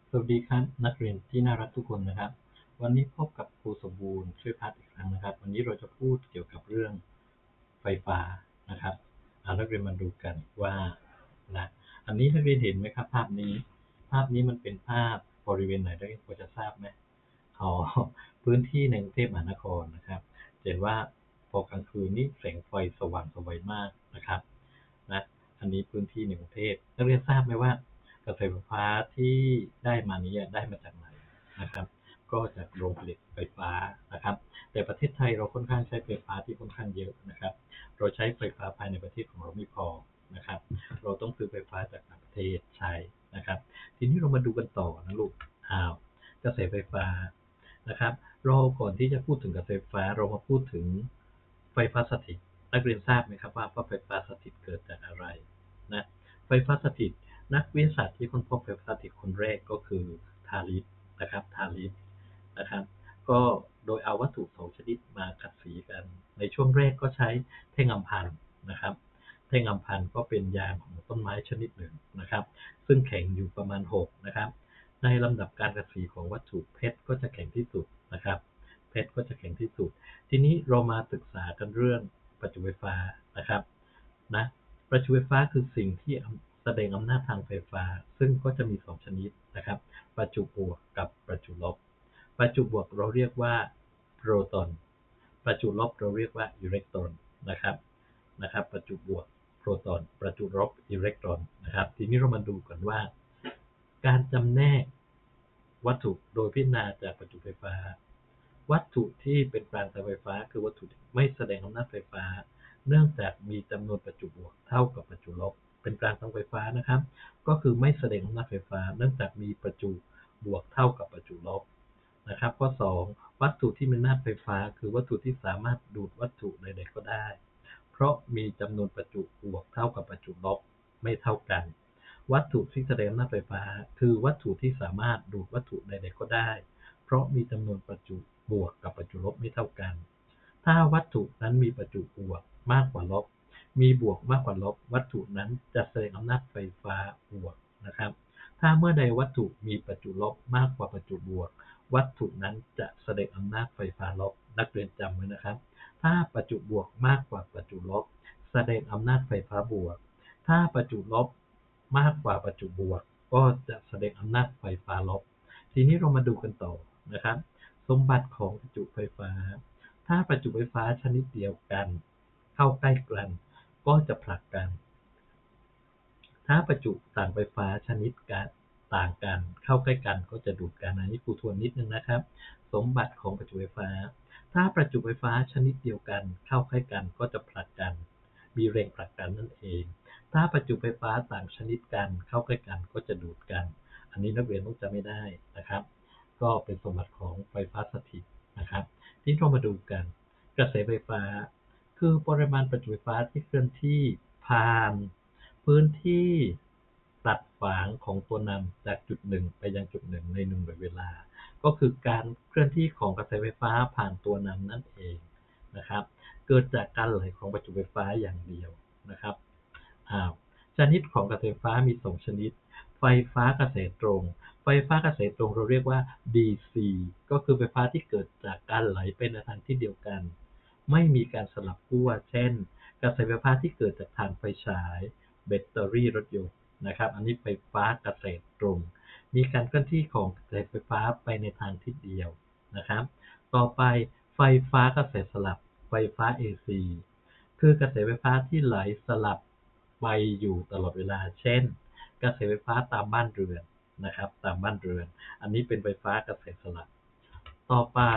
สวัสดีครับนักเรียนที่น่ารักทุกคนนะครับวันนี้พบกับครูสมบูรณ์ช่วยพัฒน์อีกครั้งนะครับวันนี้เราจะพูดเกี่ยวกับเรื่องไฟฟ้านะครับนักเรียนมาดูกันว่านะอันนี้นักเรียนเห็นไหมครับภาพนี้มันเป็นภาพบริเวณไหนนักเรียนพอจะทราบไหมอ๋อพื้นที่ในกรุงเทพมหานครนะครับเห็นว่าพอกลางคืนนี่แสงไฟสว่างสวยมากนะครับนะอันนี้พื้นที่ในกรุงเทพนักเรียนทราบไหมว่ากระแสไฟฟ้าที่ได้มานี้ได้มาจากไหนนะครับก็จากโรงผลิตไฟฟ้านะครับแต่ประเทศไทยเราค่อนข้างใช้ไฟฟ้าที่ค่อนข้างเยอะนะครับเราใช้ไฟฟ้าภายในประเทศของเราไม่พอนะครับเราต้องซื้อไฟฟ้าจากต่างประเทศใช้นะครับทีนี้เรามาดูกันต่อนะลูกกระแสไฟฟ้านะครับเราก่อนที่จะพูดถึงกระแสไฟฟ้าเรามาพูดถึงไฟฟ้าสถิตนักเรียนทราบไหมครับว่าไฟฟ้าสถิตเกิดจากอะไรนะไฟฟ้าสถิตนักวิทยาศาสตร์ที่ค้นพบไฟฟ้าสถิตคนแรกก็คือทาริสนะครับนะครับก็โดยเอาวัตถุสองชนิดมาขัดสีกันในช่วงแรกก็ใช้แท่งอัมพันธ์นะครับแท่งอัมพันธ์ก็เป็นยางของต้นไม้ชนิดหนึ่งนะครับซึ่งแข็งอยู่ประมาณ6นะครับในลำดับการขัดสีของวัตถุเพชรก็จะแข็งที่สุดนะครับเพชรก็จะแข็งที่สุดทีนี้เรามาศึกษากันเรื่องประจุไฟฟ้านะครับนะประจุไฟฟ้าคือสิ่งที่แสดงอำนาจทางไฟฟ้าซึ่งก็จะมี2ชนิดนะครับประจุบวกกับประจุลบประจุบวกเราเรียกว่าโปรตอนประจุลบเราเรียกว่าอิเล็กตรอนนะครับประจุบวกโปรตอนประจุลบอิเล็กตรอนนะครับทีนี้เรามาดูกันว่าการจำแนกวัตถุโดยพิจารณาจากประจุไฟฟ้าวัตถุที่เป็นกลางทางไฟฟ้าคือวัตถุที่ไม่แสดงอำนาจไฟฟ้าเนื่องจากมีจำนวนประจุบวกเท่ากับประจุลบเป็นกลางทางไฟฟ้านะครับก็คือไม่แสดงอำนาจไฟฟ้าเนื่องจากมีประจุบวกเท่ากับประจุลบนะครับข้อ2วัตถุที่มีอำนาจไฟฟ้าคือวัตถุที่สามารถดูดวัตถุใดๆก็ได้เพราะมีจำนวนประจุบวกเท่ากับประจุลบไม่เท่ากันวัตถุที่แสดงอำนาจไฟฟ้าคือวัตถุที่สามารถดูดวัตถุใดๆก็ได้เพราะมีจำนวนประจุบวกกับประจุลบไม่เท่ากันถ้าวัตถุนั้นมีประจุบวกมากกว่าลบมีบวกมากกว่าลบวัตถุนั้นจะแสดงอำนาจไฟฟ้าบวกนะครับถ้าเมื่อใดวัตถุมีประจุลบมากกว่าประจุบวกวัตถุนั้นจะแสดงอำนาจไฟฟ้าลบนักเรียนจำไว้นะครับถ้าประจุบวกมากกว่าประจุลบแสดงอำนาจไฟฟ้าบวกถ้าประจุลบมากกว่าประจุบวกก็จะแสดงอำนาจไฟฟ้าลบทีนี้เรามาดูกันต่อนะครับสมบัติของประจุไฟฟ้าถ้าประจุไฟฟ้าชนิดเดียวกันเข้าใกล้กันก็จะผลักกันถ้าประจุต่างไฟฟ้าชนิดกันต่างกันเข้าใกล้กันก็จะดูดกันอันนี้ครูทวนนิดนึงนะครับสมบัติของประจุไฟฟ้าถ้าประจุไฟฟ้าชนิดเดียวกันเข้าใกล้กันก็จะผลักกันมีแรงผลักกันนั่นเองถ้าประจุไฟฟ้าต่างชนิดกันเข้าใกล้กันก็จะดูดกันอันนี้นักเรียนต้องจำไม่ได้นะครับก็เป็นสมบัติของไฟฟ้าสถิตนะครับที่เรามาดูกันกระแสไฟฟ้าคือปริมาณประจุไฟฟ้าที่เคลื่อนที่ผ่านพื้นที่ตัดฝางของตัวนำจากจุดหนึ่งไปยังจุดหนึ่งในหนึ่งเวลาก็คือการเคลื่อนที่ของกระแสไฟฟ้าผ่านตัวนำนั่นเองนะครับเกิดจากการไหลของประจุไฟฟ้าอย่างเดียวนะครับชนิดของกระแสไฟฟ้ามี2ชนิดไฟฟ้ากระแสตรงไฟฟ้ากระแสตรงเราเรียกว่า DC ก็คือไฟฟ้าที่เกิดจากการไหลไปในทางที่เดียวกันไม่มีการสลับขั้วเช่นกระแสไฟฟ้าที่เกิดจากถ่านไฟฉายแบตเตอรี่รถยนต์นะครับอันนี้ไฟฟ้ากระแสตรงมีการเคลื่อนที่ของกระแสไฟฟ้าไปในทางทิศเดียวนะครับต่อไปไฟฟ้ากระแสสลับไฟฟ้า AC คือกระแสไฟฟ้าที่ไหลสลับไปอยู่ตลอดเวลาเช่นกระแสไฟฟ้าตามบ้านเรือนนะครับตามบ้านเรือนอันนี้เป็นไฟฟ้ากระแสสลับต่อไป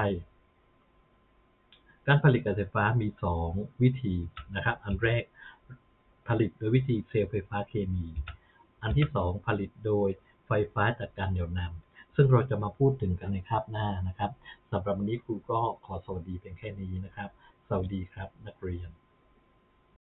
การผลิตกระแสไฟฟ้ามี2วิธีนะครับอันแรกผลิตโดยวิธีเซลล์ไฟฟ้าเคมีอันที่2ผลิตโดยไฟฟ้าจากการเหนี่ยวนำซึ่งเราจะมาพูดถึงกันในคาบหน้านะครับสำหรับวันนี้ครูก็ขอสวัสดีเพียงแค่นี้นะครับสวัสดีครับนักเรียน